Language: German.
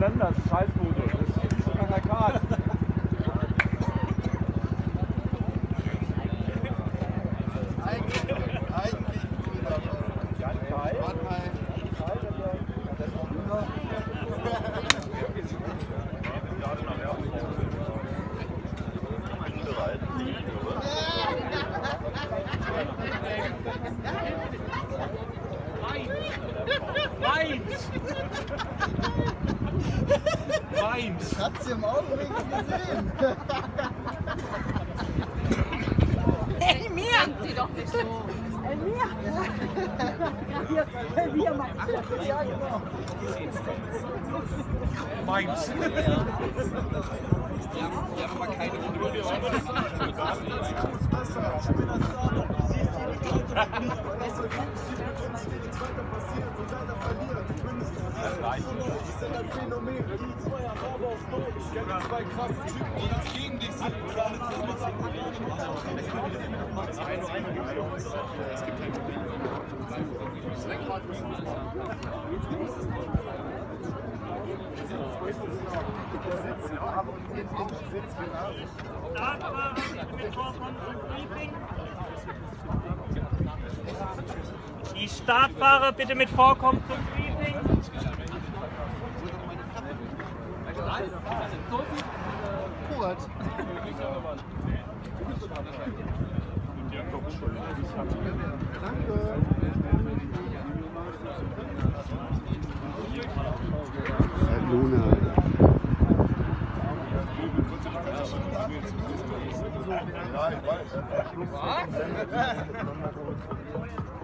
Länder, das ist Scheißfoto. Das ist sogar kein Kart. Eigentlich Weint! hat sie im Augenblick gesehen. Hey, mir! Denkt sie doch nicht so. Mir! Wir meinst du? Ja, genau. Weint! Wir haben aber keine gegen dich sind. Es gibt kein Problem. Das Lenkrad ist Startfahrer bitte mit Vorkommen zum Briefing. Die Startfahrer bitte mit Vorkommen zum Briefing. Kurt. Luna. Ja, ich weiß.